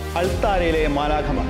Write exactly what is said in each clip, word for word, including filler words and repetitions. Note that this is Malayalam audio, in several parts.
അൾത്താരയിലെ മാലാഖമാർ.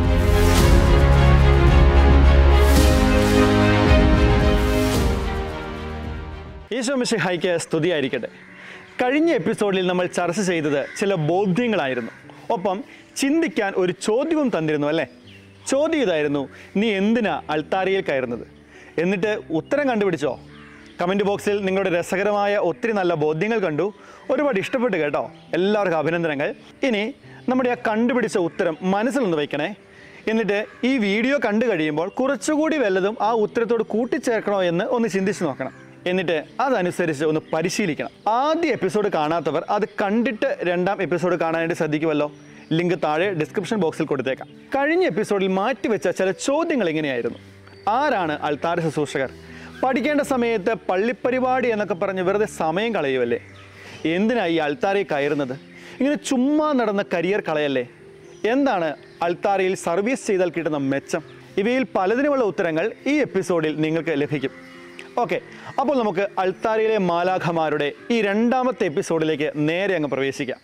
ഈശോ മിശിഹായ്ക്ക് സ്തുതിയായിരിക്കട്ടെ. കഴിഞ്ഞ എപ്പിസോഡിൽ നമ്മൾ ചർച്ച ചെയ്തത് ചില ബോധ്യങ്ങളായിരുന്നു. ഒപ്പം ചിന്തിക്കാൻ ഒരു ചോദ്യവും തന്നിരുന്നു അല്ലേ? ചോദ്യം ഇതായിരുന്നു: നീ എന്തിനാ അൾത്താരയിൽ കയറുന്നത്? എന്നിട്ട് ഉത്തരം കണ്ടുപിടിച്ചോ? കമൻറ്റ് ബോക്സിൽ നിങ്ങളുടെ രസകരമായ ഒത്തിരി നല്ല ബോധ്യങ്ങൾ കണ്ടു. ഒരുപാട് ഇഷ്ടപ്പെട്ടു കേട്ടോ. എല്ലാവർക്കും അഭിനന്ദനങ്ങൾ. ഇനി നമ്മുടെ ആ കണ്ടുപിടിച്ച ഉത്തരം മനസ്സിലൊന്ന് വയ്ക്കണേ. എന്നിട്ട് ഈ വീഡിയോ കണ്ടു കഴിയുമ്പോൾ കുറച്ചുകൂടി വല്ലതും ആ ഉത്തരത്തോട് കൂട്ടിച്ചേർക്കണോ എന്ന് ഒന്ന് ചിന്തിച്ച് നോക്കണം. എന്നിട്ട് അതനുസരിച്ച് ഒന്ന് പരിശീലിക്കണം. ആദ്യ എപ്പിസോഡ് കാണാത്തവർ അത് കണ്ടിട്ട് രണ്ടാം എപ്പിസോഡ് കാണാനായിട്ട് ശ്രദ്ധിക്കുമല്ലോ. ലിങ്ക് താഴെ ഡിസ്ക്രിപ്ഷൻ ബോക്സിൽ കൊടുത്തേക്കാം. കഴിഞ്ഞ എപ്പിസോഡിൽ മാറ്റിവെച്ച ചില ചോദ്യങ്ങൾ എങ്ങനെയായിരുന്നു? ആരാണ് അൾത്താര ശുശ്രൂഷകർ? പഠിക്കേണ്ട സമയത്ത് പള്ളിപ്പരിപാടി എന്നൊക്കെ പറഞ്ഞ് വെറുതെ സമയം കളയുമല്ലേ? എന്തിനാണ് ഈ അൾത്താരയിൽ കയറുന്നത്? ഇങ്ങനെ ചുമ്മാ നടന്ന കരിയർ കളയല്ലേ? എന്താണ് അൾത്താരയിൽ സർവീസ് ചെയ്താൽ കിട്ടുന്ന മെച്ചം? ഇവയിൽ പലതിനുമുള്ള ഉത്തരങ്ങൾ ഈ എപ്പിസോഡിൽ നിങ്ങൾക്ക് ലഭിക്കും. ഓക്കെ, അപ്പോൾ നമുക്ക് അൾത്താരയിലെ മാലാഖമാരുടെ ഈ രണ്ടാമത്തെ എപ്പിസോഡിലേക്ക് നേരെ അങ്ങ് പ്രവേശിക്കാം.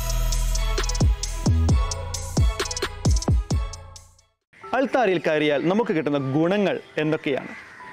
അൾത്താരയിൽ കയറിയാൽ നമുക്ക് കിട്ടുന്ന ഗുണങ്ങൾ എന്തൊക്കെയാണ്?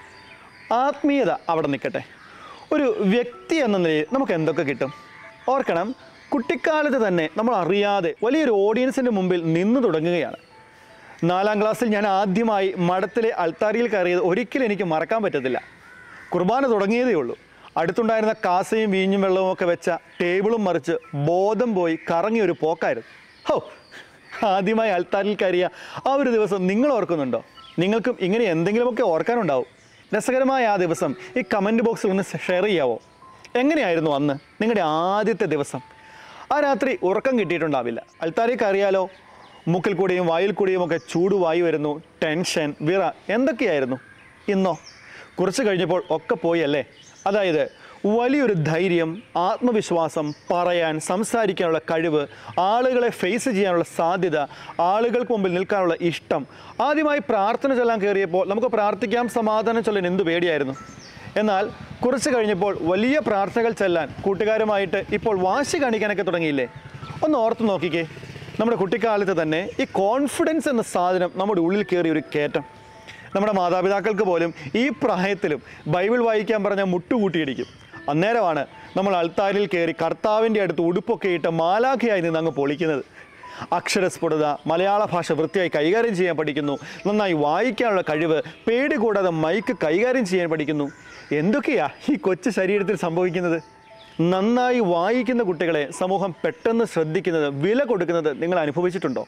ആത്മീയത അവിടെ നിൽക്കട്ടെ. ഒരു വ്യക്തി എന്ന നിലയിൽ നമുക്ക് എന്തൊക്കെ കിട്ടും? ഓർക്കണം, കുട്ടിക്കാലത്ത് തന്നെ നമ്മൾ അറിയാതെ വലിയൊരു ഓഡിയൻസിൻ്റെ മുമ്പിൽ നിന്നു തുടങ്ങുകയാണ്. നാലാം ക്ലാസ്സിൽ ഞാൻ ആദ്യമായി മഠത്തിലെ അൾത്താരയിൽ കയറിയത് ഒരിക്കലും എനിക്ക് മറക്കാൻ പറ്റത്തില്ല. കുർബാന തുടങ്ങിയതേ ഉള്ളൂ. അടുത്തുണ്ടായിരുന്ന കാസയും വീഞ്ഞും വെള്ളവും ഒക്കെ വെച്ച ടേബിളും മറിച്ച് ബോധം പോയി കറങ്ങിയൊരു പോക്കായിരുന്നു. ഹോ, ആദ്യമായി അൾത്താരയിൽ കയറിയ ആ ഒരു ദിവസം നിങ്ങൾ ഓർക്കുന്നുണ്ടോ? നിങ്ങൾക്കും ഇങ്ങനെ എന്തെങ്കിലുമൊക്കെ ഓർക്കാനുണ്ടാവും. രസകരമായ ആ ദിവസം ഈ കമൻറ്റ് ബോക്സിൽ ഒന്ന് ഷെയർ ചെയ്യാവോ? എങ്ങനെയായിരുന്നു അന്ന് നിങ്ങളുടെ ആദ്യത്തെ ദിവസം? ആ രാത്രി ഉറക്കം കിട്ടിയിട്ടുണ്ടാവില്ല. അൾത്താരയിൽ കയറിയാലോ മൂക്കിൽ കൂടിയും വായിൽ കൂടിയും ഒക്കെ ചൂടുവായി വരുന്നു, ടെൻഷൻ, വിറ, എന്തൊക്കെയായിരുന്നു. ഇന്നോ കുറച്ച് കഴിഞ്ഞപ്പോൾ ഒക്കെ പോയി അല്ലേ? അതായത് വലിയൊരു ധൈര്യം, ആത്മവിശ്വാസം, പറയാൻ സംസാരിക്കാനുള്ള കഴിവ്, ആളുകളെ ഫേസ് ചെയ്യാനുള്ള സാധ്യത, ആളുകൾക്ക് മുമ്പിൽ നിൽക്കാനുള്ള ഇഷ്ടം. ആദ്യമായി പ്രാർത്ഥന ചൊല്ലാൻ കയറിയപ്പോൾ നമുക്ക് പ്രാർത്ഥിക്കാം, സമാധാനം ചൊല്ലാൻ എന്ത് പേടിയായിരുന്നു. എന്നാൽ കുറച്ച് കഴിഞ്ഞപ്പോൾ വലിയ പ്രാർത്ഥനകൾ ചെല്ലാൻ കൂട്ടുകാരുമായിട്ട് ഇപ്പോൾ വാശി കാണിക്കാനൊക്കെ തുടങ്ങിയില്ലേ? ഒന്ന് ഓർത്ത് നോക്കിക്കേ. നമ്മുടെ കുട്ടിക്കാലത്ത് തന്നെ ഈ കോൺഫിഡൻസ് എന്ന സാധനം നമ്മുടെ ഉള്ളിൽ കയറിയ ഒരു കയറ്റം. നമ്മുടെ മാതാപിതാക്കൾക്ക് പോലും ഈ പ്രായത്തിലും ബൈബിൾ വായിക്കാൻ പറഞ്ഞാൽ മുട്ടുകൂട്ടിയിടിക്കും. അന്നേരമാണ് നമ്മൾ അൾത്താരയിൽ കയറി കർത്താവിൻ്റെ അടുത്ത് ഉടുപ്പൊക്കെ ഇട്ട് മാലാഖയായി നിന്ന് അങ്ങ് പൊളിക്കുന്നത്. അക്ഷരസ്ഫുടത, മലയാള ഭാഷ വൃത്തിയായി കൈകാര്യം ചെയ്യാൻ പഠിക്കുന്നു, നന്നായി വായിക്കാനുള്ള കഴിവ്, പേടി കൂടാതെ മൈക്ക് കൈകാര്യം ചെയ്യാൻ പഠിക്കുന്നു. എന്തൊക്കെയാ ഈ കൊച്ചു ശരീരത്തിൽ സംഭവിക്കുന്നത്? നന്നായി വായിക്കുന്ന കുട്ടികളെ സമൂഹം പെട്ടെന്ന് ശ്രദ്ധിക്കുന്നത്, വില കൊടുക്കുന്നത് നിങ്ങൾ അനുഭവിച്ചിട്ടുണ്ടോ?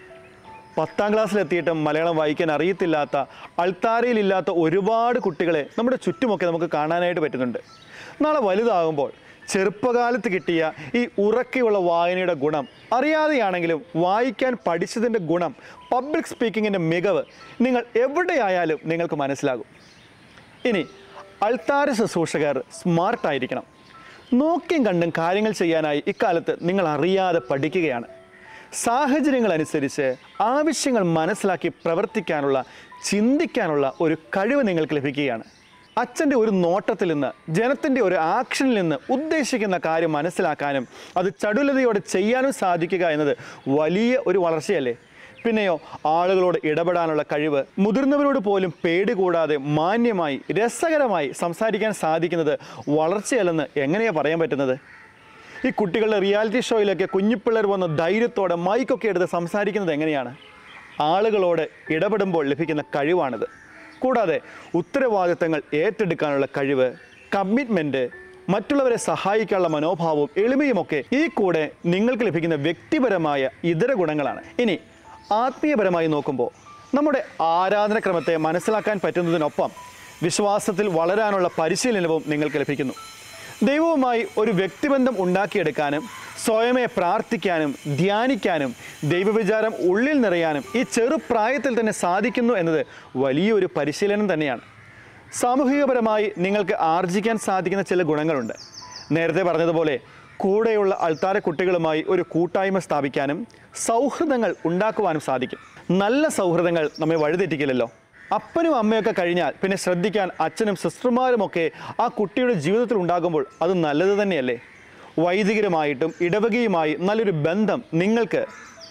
പത്താം ക്ലാസ്സിലെത്തിയിട്ടും മലയാളം വായിക്കാൻ അറിയത്തില്ലാത്ത, അൾത്താരയിലില്ലാത്ത ഒരുപാട് കുട്ടികളെ നമ്മുടെ ചുറ്റുമൊക്കെ നമുക്ക് കാണാനായിട്ട് പറ്റുന്നുണ്ട്. നാളെ വലുതാകുമ്പോൾ ചെറുപ്പകാലത്ത് കിട്ടിയ ഈ ഉറക്കെയുള്ള വായനയുടെ ഗുണം, അറിയാതെയാണെങ്കിലും വായിക്കാൻ പഠിച്ചതിൻ്റെ ഗുണം, പബ്ലിക് സ്പീക്കിങ്ങിൻ്റെ മികവ് നിങ്ങൾ എവിടെയായാലും നിങ്ങൾക്ക് മനസ്സിലാകും. ഇനി അൾത്താര ശുശ്രൂഷകർ സ്മാർട്ടായിരിക്കണം. നോക്കിയും കണ്ടും കാര്യങ്ങൾ ചെയ്യാനായി ഇക്കാലത്ത് നിങ്ങൾ അറിയാതെ പഠിക്കുകയാണ്. സാഹചര്യങ്ങളനുസരിച്ച് ആവശ്യങ്ങൾ മനസ്സിലാക്കി പ്രവർത്തിക്കാനുള്ള, ചിന്തിക്കാനുള്ള ഒരു കഴിവ് നിങ്ങൾക്ക് ലഭിക്കുകയാണ്. അച്ഛൻ്റെ ഒരു നോട്ടത്തിൽ നിന്ന്, ജനത്തിൻ്റെ ഒരു ആക്ഷനിൽ നിന്ന് ഉദ്ദേശിക്കുന്ന കാര്യം മനസ്സിലാക്കാനും അത് ചടുലതയോടെ ചെയ്യാനും സാധിക്കുക എന്നത് വലിയ ഒരു വളർച്ചയല്ലേ? പിന്നെയോ ആളുകളോട് ഇടപെടാനുള്ള കഴിവ്, മുതിർന്നവരോട് പോലും പേടി കൂടാതെ മാന്യമായി രസകരമായി സംസാരിക്കാൻ സാധിക്കുന്നത് വളർച്ചയല്ലെന്ന് എങ്ങനെയാണ് പറയാൻ പറ്റുന്നത്? ഈ കുട്ടികളുടെ റിയാലിറ്റി ഷോയിലൊക്കെ കുഞ്ഞിപ്പിള്ളേർ വന്ന് ധൈര്യത്തോടെ മൈക്കൊക്കെ എടുത്ത് സംസാരിക്കുന്നത് എങ്ങനെയാണ്? ആളുകളോട് ഇടപെടുമ്പോൾ ലഭിക്കുന്ന കഴിവാണിത്. കൂടാതെ ഉത്തരവാദിത്തങ്ങൾ ഏറ്റെടുക്കാനുള്ള കഴിവ്, കമ്മിറ്റ്മെൻറ്റ്, മറ്റുള്ളവരെ സഹായിക്കാനുള്ള മനോഭാവവും എളിമയുമൊക്കെ ഈ കൂടെ നിങ്ങൾക്ക് ലഭിക്കുന്ന വ്യക്തിപരമായ ഇതര ഗുണങ്ങളാണ്. ഇനി ആത്മീയപരമായി നോക്കുമ്പോൾ നമ്മുടെ ആരാധനക്രമത്തെ മനസ്സിലാക്കാൻ പറ്റുന്നതിനൊപ്പം വിശ്വാസത്തിൽ വളരാനുള്ള പരിശീലനവും നിങ്ങൾക്ക് ലഭിക്കുന്നു. ദൈവവുമായി ഒരു വ്യക്തിബന്ധം ഉണ്ടാക്കിയെടുക്കാനും സ്വയമേ പ്രാർത്ഥിക്കാനും ധ്യാനിക്കാനും ദൈവവിചാരം ഉള്ളിൽ നിറയാനും ഈ ചെറുപ്രായത്തിൽ തന്നെ സാധിക്കുന്നു എന്നത് വലിയൊരു പരിശീലനം തന്നെയാണ്. സാമൂഹികപരമായി നിങ്ങൾക്ക് ആർജിക്കാൻ സാധിക്കുന്ന ചില ഗുണങ്ങളുണ്ട്. നേരത്തെ പറഞ്ഞതുപോലെ കൂടെയുള്ള അൾത്താര കുട്ടികളുമായി ഒരു കൂട്ടായ്മ സ്ഥാപിക്കാനും സൗഹൃദങ്ങൾ ഉണ്ടാക്കുവാനും സാധിക്കും. നല്ല സൗഹൃദങ്ങൾ നമ്മെ വഴിതെറ്റിക്കില്ലല്ലോ. അപ്പനും അമ്മയൊക്കെ കഴിഞ്ഞാൽ പിന്നെ ശ്രദ്ധിക്കാൻ അച്ഛനും സിസ്റ്റർമാരുമൊക്കെ ആ കുട്ടിയുടെ ജീവിതത്തിൽ ഉണ്ടാകുമ്പോൾ അത് നല്ലത് തന്നെയല്ലേ? വൈദികരുമായിട്ടും ഇടവകയുമായി നല്ലൊരു ബന്ധം നിങ്ങൾക്ക്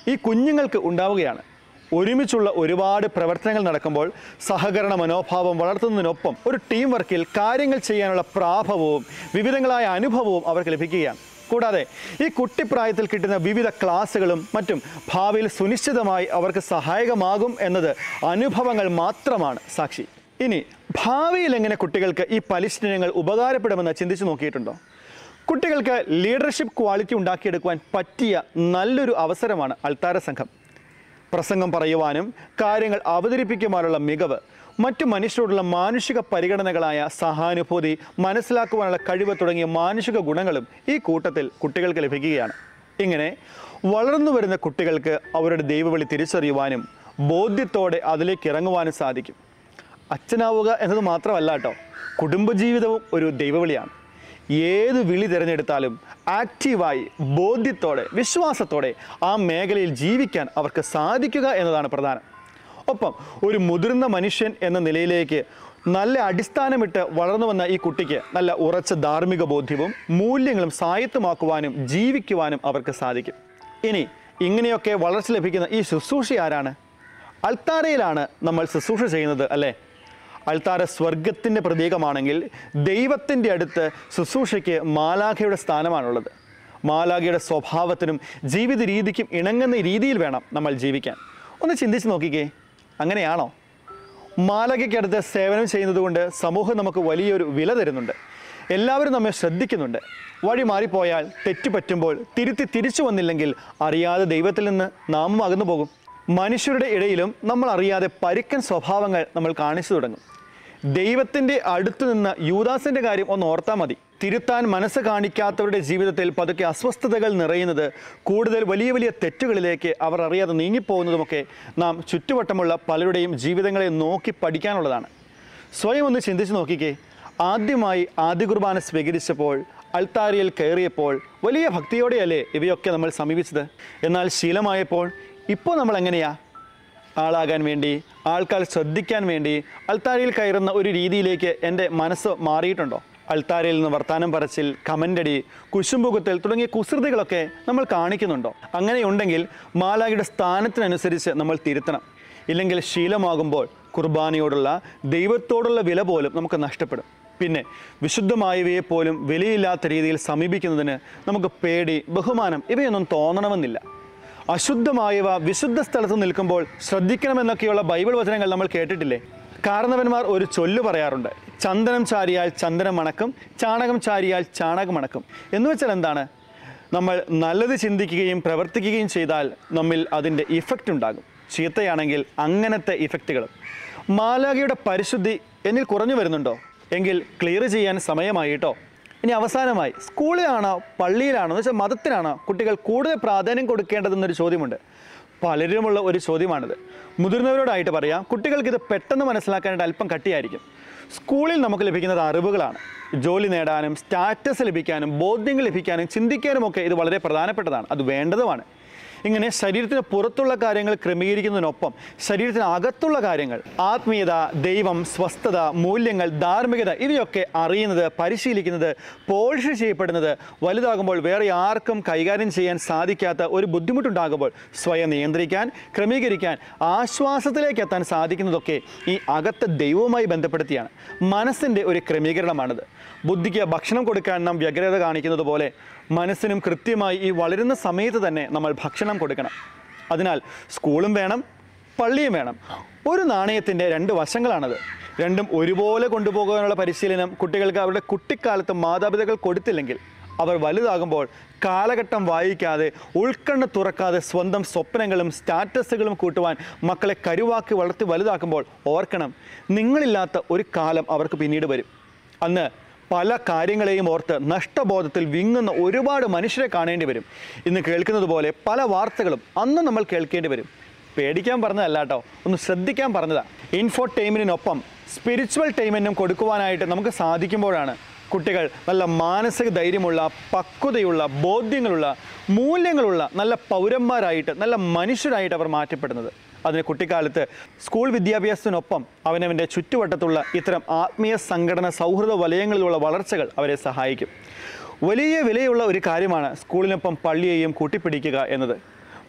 ഈ കുഞ്ഞുങ്ങൾക്ക് ഉണ്ടാവുകയാണ്. ഒരുമിച്ചുള്ള ഒരുപാട് പ്രവർത്തനങ്ങൾ നടക്കുമ്പോൾ സഹകരണ മനോഭാവം വളർത്തുന്നതിനൊപ്പം ഒരു ടീം വർക്കിൽ കാര്യങ്ങൾ ചെയ്യാനുള്ള പ്രാഭവവും വിവിധങ്ങളായ അനുഭവവും അവർക്ക് ലഭിക്കുകയാണ്. കൂടാതെ ഈ കുട്ടിപ്രായത്തിൽ കിട്ടുന്ന വിവിധ ക്ലാസ്സുകളും മറ്റും ഭാവിയിൽ സുനിശ്ചിതമായി അവർക്ക് സഹായകമാകും എന്നത് അനുഭവങ്ങൾ മാത്രമാണ് സാക്ഷി. ഇനി ഭാവിയിൽ എങ്ങനെ കുട്ടികൾക്ക് ഈ പരിശീലനങ്ങൾ ഉപകാരപ്പെടുമെന്ന് ചിന്തിച്ചു നോക്കിയിട്ടുണ്ടോ? കുട്ടികൾക്ക് ലീഡർഷിപ്പ് ക്വാളിറ്റി ഉണ്ടാക്കിയെടുക്കുവാൻ പറ്റിയ നല്ലൊരു അവസരമാണ് അൾത്താര സംഘം. പ്രസംഗം പറയുവാനും കാര്യങ്ങൾ അവതരിപ്പിക്കുവാനുള്ള മികവ്, മറ്റു മനുഷ്യരോടുള്ള മാനുഷിക പരിഗണനകളായ സഹാനുഭൂതി, മനസ്സിലാക്കുവാനുള്ള കഴിവ് തുടങ്ങിയ മാനുഷിക ഗുണങ്ങളും ഈ കൂട്ടത്തിൽ കുട്ടികൾക്ക് ലഭിക്കുകയാണ്. ഇങ്ങനെ വളർന്നു വരുന്ന കുട്ടികൾക്ക് അവരുടെ ദൈവവിളി തിരിച്ചറിയുവാനും ബോധ്യത്തോടെ അതിലേക്ക് ഇറങ്ങുവാനും സാധിക്കും. അച്ഛനാവുക എന്നത് മാത്രമല്ല കേട്ടോ, കുടുംബജീവിതവും ഒരു ദൈവവിളിയാണ്. ഏത് വിളി തിരഞ്ഞെടുത്താലും ആക്റ്റീവായി ബോധ്യത്തോടെ വിശ്വാസത്തോടെ ആ മേഖലയിൽ ജീവിക്കാൻ അവർക്ക് സാധിക്കുക എന്നതാണ് പ്രധാനം. ഒപ്പം ഒരു മുതിർന്ന മനുഷ്യൻ എന്ന നിലയിലേക്ക് നല്ല അടിസ്ഥാനമിട്ട് വളർന്നു വന്ന ഈ കുട്ടിക്ക് നല്ല ഉറച്ച ധാർമ്മിക ബോധ്യവും മൂല്യങ്ങളും സ്വായത്തമാക്കുവാനും ജീവിക്കുവാനും അവർക്ക് സാധിക്കും. ഇനി ഇങ്ങനെയൊക്കെ വളർച്ച ലഭിക്കുന്ന ഈ ശുശ്രൂഷ ആരാണ്? അൾത്താരയിലാണ് നമ്മൾ ശുശ്രൂഷ ചെയ്യുന്നത് അല്ലേ? അൾത്താര സ്വർഗത്തിൻ്റെ പ്രതീകമാണെങ്കിൽ ദൈവത്തിൻ്റെ അടുത്ത് ശുശ്രൂഷയ്ക്ക് മാലാഖയുടെ സ്ഥാനമാണുള്ളത്. മാലാഖയുടെ സ്വഭാവത്തിനും ജീവിത രീതിക്കും ഇണങ്ങുന്ന രീതിയിൽ വേണം നമ്മൾ ജീവിക്കാൻ. ഒന്ന് ചിന്തിച്ച് നോക്കിക്കേ, അങ്ങനെയാണോ? മാലാഖയ്ക്കടുത്ത് സേവനം ചെയ്യുന്നത് കൊണ്ട് സമൂഹം നമുക്ക് വലിയൊരു വില തരുന്നുണ്ട്. എല്ലാവരും നമ്മെ ശ്രദ്ധിക്കുന്നുണ്ട്. വഴി മാറിപ്പോയാൽ, തെറ്റുപറ്റുമ്പോൾ തിരുത്തി തിരിച്ചു വന്നില്ലെങ്കിൽ അറിയാതെ ദൈവത്തിൽ നിന്ന് നാമും അകന്നു പോകും. മനുഷ്യരുടെ ഇടയിലും നമ്മൾ അറിയാതെ പരുക്കൻ സ്വഭാവങ്ങൾ നമ്മൾ കാണിച്ചു തുടങ്ങും. ദൈവത്തിൻ്റെ അടുത്തു നിന്ന് യൂദാസിൻ്റെ കാര്യം ഒന്ന് ഓർത്താൽ മതി. തിരുത്താൻ മനസ്സ് കാണിക്കാത്തവരുടെ ജീവിതത്തിൽ പതുക്കെ അസ്വസ്ഥതകൾ നിറയുന്നത്, കൂടുതൽ വലിയ വലിയ തെറ്റുകളിലേക്ക് അവർ അറിയാതെ നീങ്ങിപ്പോകുന്നതുമൊക്കെ നാം ചുറ്റുവട്ടമുള്ള പലരുടെയും ജീവിതങ്ങളെ നോക്കി പഠിക്കാനുള്ളതാണ്. സ്വയം ഒന്ന് ചിന്തിച്ച് നോക്കിക്കേ. ആദ്യമായി ആദ്യ കുർബാന സ്വീകരിച്ചപ്പോൾ, അൾത്താരയിൽ കയറിയപ്പോൾ വലിയ ഭക്തിയോടെയല്ലേ ഇവയൊക്കെ നമ്മൾ സമീപിച്ചത്? എന്നാൽ ശീലമായപ്പോൾ ഇപ്പോൾ നമ്മൾ എങ്ങനെയാ? ആളാകാൻ വേണ്ടി, ആൾക്കാർ ശ്രദ്ധിക്കാൻ വേണ്ടി അൾത്താരയിൽ കയറുന്ന ഒരു രീതിയിലേക്ക് എൻ്റെ മനസ്സ് മാറിയിട്ടുണ്ടോ? അൾത്താരയിൽ നിന്ന് വർത്താനം പറച്ചിൽ, കമൻ്റടി, കുശുമ്പുകുത്തൽ തുടങ്ങിയ കുസൃതികളൊക്കെ നമ്മൾ കാണിക്കുന്നുണ്ടോ? അങ്ങനെയുണ്ടെങ്കിൽ മാലാഖയുടെ സ്ഥാനത്തിനനുസരിച്ച് നമ്മൾ തിരുത്തണം. ഇല്ലെങ്കിൽ ശീലമാകുമ്പോൾ കുർബാനയോടുള്ള ദൈവത്തോടുള്ള വില പോലും നമുക്ക് നഷ്ടപ്പെടും. പിന്നെ വിശുദ്ധമായവയെ പോലും വിലയില്ലാത്ത രീതിയിൽ സമീപിക്കുന്നതിന് നമുക്ക് പേടി, ബഹുമാനം ഇവയൊന്നും തോന്നണമെന്നില്ല. അശുദ്ധമായവ വിശുദ്ധ സ്ഥലത്ത് നിൽക്കുമ്പോൾ ശ്രദ്ധിക്കണമെന്നൊക്കെയുള്ള ബൈബിൾ വചനങ്ങൾ നമ്മൾ കേട്ടിട്ടില്ലേ? കാരണവന്മാർ ഒരു ചൊല്ല് പറയാറുണ്ട്, ചന്ദനം ചാരിയാൽ ചന്ദനം മണക്കും, ചാണകം ചാരിയാൽ ചാണകം മണക്കും. എന്ന് വെച്ചാൽ എന്താണ്? നമ്മൾ നല്ലത് ചിന്തിക്കുകയും പ്രവർത്തിക്കുകയും ചെയ്താൽ നമ്മിൽ അതിൻ്റെ ഇഫക്റ്റ് ഉണ്ടാകും. ചീത്തയാണെങ്കിൽ അങ്ങനത്തെ ഇഫക്റ്റുകളും. മാലാഖയുടെ പരിശുദ്ധി എന്നിൽ കുറഞ്ഞു വരുന്നുണ്ടോ? എങ്കിൽ ക്ലിയർ ചെയ്യാൻ സമയമായി കേട്ടോ. ഇനി അവസാനമായി, സ്കൂളിലാണോ പള്ളിയിലാണോ എന്ന് വെച്ചാൽ മതത്തിനാണോ കുട്ടികൾ കൂടുതൽ പ്രാധാന്യം കൊടുക്കേണ്ടതെന്നൊരു ചോദ്യമുണ്ട്. പലരുമുള്ള ഒരു ചോദ്യമാണിത്. മുതിർന്നവരോടായിട്ട് പറയാം, കുട്ടികൾക്കിത് പെട്ടെന്ന് മനസ്സിലാക്കാനായിട്ട് അല്പം കട്ടിയായിരിക്കും. സ്കൂളിൽ നമുക്ക് ലഭിക്കുന്നത് അറിവുകളാണ്. ജോലി നേടാനും സ്റ്റാറ്റസ് ലഭിക്കാനും ബോധ്യങ്ങൾ ലഭിക്കാനും ചിന്തിക്കാനുമൊക്കെ ഇത് വളരെ പ്രധാനപ്പെട്ടതാണ്. അത് വേണ്ടതുമാണ്. ഇങ്ങനെ ശരീരത്തിന് പുറത്തുള്ള കാര്യങ്ങൾ ക്രമീകരിക്കുന്നതിനൊപ്പം ശരീരത്തിന് അകത്തുള്ള കാര്യങ്ങൾ, ആത്മീയത, ദൈവം, സ്വസ്ഥത, മൂല്യങ്ങൾ, ധാർമ്മികത ഇവയൊക്കെ അറിയുന്നത്, പരിശീലിക്കുന്നത്, പോളിഷ് ചെയ്യപ്പെടുന്നത് വലുതാകുമ്പോൾ വേറെ ആർക്കും കൈകാര്യം ചെയ്യാൻ സാധിക്കാത്ത ഒരു ബുദ്ധിമുട്ടുണ്ടാകുമ്പോൾ സ്വയം നിയന്ത്രിക്കാൻ, ക്രമീകരിക്കാൻ, ആശ്വാസത്തിലേക്ക് എത്താൻ സാധിക്കുന്നതൊക്കെ ഈ അകത്ത് ദൈവവുമായി ബന്ധപ്പെടുത്തിയാണ്. മനസ്സിൻ്റെ ഒരു ക്രമീകരണമാണിത്. ബുദ്ധിക്ക് ഭക്ഷണം കൊടുക്കാൻ നാം വ്യഗ്രത കാണിക്കുന്നത് പോലെ മനസ്സിനും കൃത്യമായി ഈ വളരുന്ന സമയത്ത് തന്നെ നമ്മൾ ഭക്ഷണം കൊടുക്കണം. അതിനാൽ സ്കൂളും വേണം, പള്ളിയും വേണം. ഒരു നാണയത്തിൻ്റെ രണ്ട് വശങ്ങളാണത്. രണ്ടും ഒരുപോലെ കൊണ്ടുപോകാനുള്ള പരിശീലനം കുട്ടികൾക്ക് അവരുടെ കുട്ടിക്കാലത്ത് മാതാപിതാക്കൾ കൊടുത്തില്ലെങ്കിൽ അവർ വലുതാകുമ്പോൾ കാലഘട്ടം വായിക്കാതെ, ഉൾക്കണ്ണ് തുറക്കാതെ സ്വന്തം സ്വപ്നങ്ങളും സ്റ്റാറ്റസുകളും കൂട്ടുവാൻ മക്കളെ കരുവാക്കി വളർത്തി വലുതാക്കുമ്പോൾ ഓർക്കണം, നിങ്ങളില്ലാത്ത ഒരു കാലം അവർക്ക് പിന്നീട് വരും. അന്ന് പല കാര്യങ്ങളെയും ഓർത്ത് നഷ്ടബോധത്തിൽ വിങ്ങുന്ന ഒരുപാട് മനുഷ്യരെ കാണേണ്ടി വരും. ഇന്ന് കേൾക്കുന്നത് പോലെ പല വാർത്തകളും അന്ന് നമ്മൾ കേൾക്കേണ്ടി വരും. പേടിക്കാൻ പറഞ്ഞതല്ല കേട്ടോ, ഒന്ന് ശ്രദ്ധിക്കാൻ പറഞ്ഞതാണ്. ഇൻഫോടൈൻമെൻറ്റിനൊപ്പം സ്പിരിച്വൽ ടൈമെൻറ്റും കൊടുക്കുവാനായിട്ട് നമുക്ക് സാധിക്കുമ്പോഴാണ് കുട്ടികൾ നല്ല മാനസിക ധൈര്യമുള്ള, പക്വതയുള്ള, ബോധ്യങ്ങളുള്ള, മൂല്യങ്ങളുള്ള നല്ല പൗരന്മാരായിട്ട്, നല്ല മനുഷ്യരായിട്ട് അവർ മാറ്റപ്പെടുന്നത്. അതിന് കുട്ടിക്കാലത്ത് സ്കൂൾ വിദ്യാഭ്യാസത്തിനൊപ്പം അവനവൻ്റെ ചുറ്റുവട്ടത്തുള്ള ഇത്തരം ആത്മീയ സംഘടന സൗഹൃദ വലയങ്ങളിലുള്ള വളർച്ചകൾ അവരെ സഹായിക്കും. വലിയ വിലയുള്ള ഒരു കാര്യമാണ് സ്കൂളിനൊപ്പം പള്ളിയെയും കൂട്ടിപ്പിടിക്കുക എന്നത്.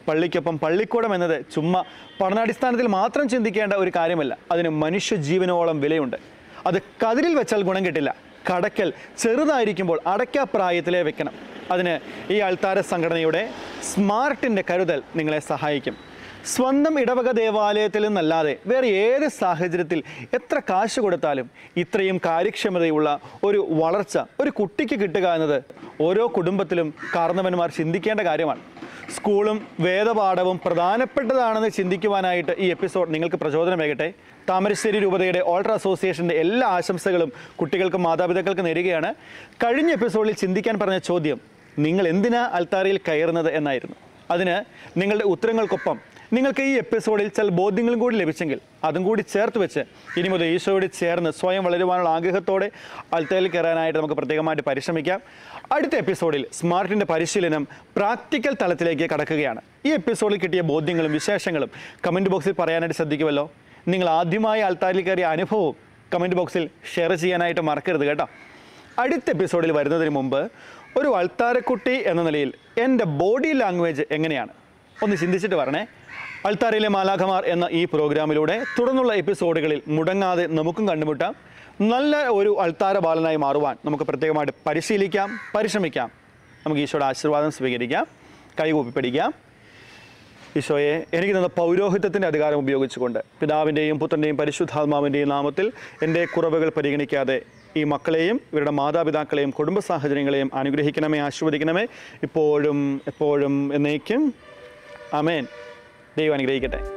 പള്ളിക്കൊപ്പം പള്ളിക്കൂടം എന്നത് ചുമ്മാ പഠനാടിസ്ഥാനത്തിൽ മാത്രം ചിന്തിക്കേണ്ട ഒരു കാര്യമല്ല. അതിന് മനുഷ്യജീവനോളം വിലയുണ്ട്. അത് കതിരിൽ വെച്ചാൽ ഗുണം കിട്ടില്ല. കടക്കൽ ചെറുതായിരിക്കുമ്പോൾ അടയ്ക്കാപ്രായത്തിലേ വെക്കണം. അതിന് ഈ അൾത്താര സംഘടനയുടെ സ്മാർട്ടിൻ്റെ കരുതൽ നിങ്ങളെ സഹായിക്കും. സ്വന്തം ഇടവക ദേവാലയത്തിൽ നിന്നല്ലാതെ വേറെ ഏത് സാഹചര്യത്തിൽ എത്ര കാശ് കൊടുത്താലും ഇത്രയും കാര്യക്ഷമതയുള്ള ഒരു വളർച്ച ഒരു കുട്ടിക്ക് കിട്ടുക എന്നത് ഓരോ കുടുംബത്തിലും കാരണവന്മാർ ചിന്തിക്കേണ്ട കാര്യമാണ്. സ്കൂളും വേദപാഠവും പ്രധാനപ്പെട്ടതാണെന്ന് ചിന്തിക്കുവാനായിട്ട് ഈ എപ്പിസോഡ് നിങ്ങൾക്ക് പ്രചോദനമേകട്ടെ. താമരശ്ശേരി രൂപതയുടെ ഓൾട്ടർ അസോസിയേഷൻ്റെ എല്ലാ ആശംസകളും കുട്ടികൾക്കും മാതാപിതാക്കൾക്കും നേരുകയാണ്. കഴിഞ്ഞ എപ്പിസോഡിൽ ചിന്തിക്കാൻ പറഞ്ഞ ചോദ്യം നിങ്ങൾ എന്തിനാ അൾത്താരയിൽ കയറുന്നത് എന്നായിരുന്നു. അതിന് നിങ്ങളുടെ ഉത്തരങ്ങൾക്കൊപ്പം നിങ്ങൾക്ക് ഈ എപ്പിസോഡിൽ ചില ബോധ്യങ്ങളും കൂടി ലഭിച്ചെങ്കിൽ അതും കൂടി ചേർത്ത് വെച്ച് ഇനി മുതൽ ഈശോയോട് ചേർന്ന് സ്വയം വളരുവാനുള്ള ആഗ്രഹത്തോടെ അൾത്താരയിൽ കയറാനായിട്ട് നമുക്ക് പ്രത്യേകമായിട്ട് പരിശ്രമിക്കാം. അടുത്ത എപ്പിസോഡിൽ സ്മാർട്ടിൻ്റെ പരിശീലനം പ്രാക്ടിക്കൽ തലത്തിലേക്ക് കടക്കുകയാണ്. ഈ എപ്പിസോഡിൽ കിട്ടിയ ബോധ്യങ്ങളും വിശേഷങ്ങളും കമൻറ്റ് ബോക്സിൽ പറയാനായിട്ട് ശ്രദ്ധിക്കുമല്ലോ. നിങ്ങൾ ആദ്യമായി അൾത്താരയിൽ കയറിയ അനുഭവവും കമൻറ്റ് ബോക്സിൽ ഷെയർ ചെയ്യാനായിട്ട് മറക്കരുത് കേട്ടോ. അടുത്ത എപ്പിസോഡിൽ വരുന്നതിന് മുമ്പ് ഒരു അൾത്താരക്കുട്ടി എന്ന നിലയിൽ എൻ്റെ ബോഡി ലാംഗ്വേജ് എങ്ങനെയാണ് ഒന്ന് ചിന്തിച്ചിട്ട് വരണേ. അൾത്താരയിലെ മാലാഖമാർ എന്ന ഈ പ്രോഗ്രാമിലൂടെ തുടർന്നുള്ള എപ്പിസോഡുകളിൽ മുടങ്ങാതെ നമുക്കും കണ്ടുമുട്ടാം. നല്ല ഒരു അൾത്താര ബാലനായി മാറുവാൻ നമുക്ക് പ്രത്യേകമായിട്ട് പരിശീലിക്കാം, പരിശ്രമിക്കാം. നമുക്ക് ഈശോയുടെ ആശീർവാദം സ്വീകരിക്കാം, കൈകൂപ്പി പിടിക്കാം. ഈശോയെ, എനിക്ക് തന്ന പൗരോഹിത്യത്തിൻ്റെ അധികാരം ഉപയോഗിച്ചുകൊണ്ട് പിതാവിൻ്റെയും പുത്രൻ്റെയും പരിശുദ്ധാത്മാവിൻ്റെയും നാമത്തിൽ എൻ്റെ കുറവുകൾ പരിഗണിക്കാതെ ഈ മക്കളെയും ഇവരുടെ മാതാപിതാക്കളെയും കുടുംബ സാഹചര്യങ്ങളെയും അനുഗ്രഹിക്കണമേ, ആശീർവദിക്കണമേ, ഇപ്പോഴും എപ്പോഴും എന്നേക്കും. ആമേൻ. ദൈവം അനുഗ്രഹിക്കട്ടെ.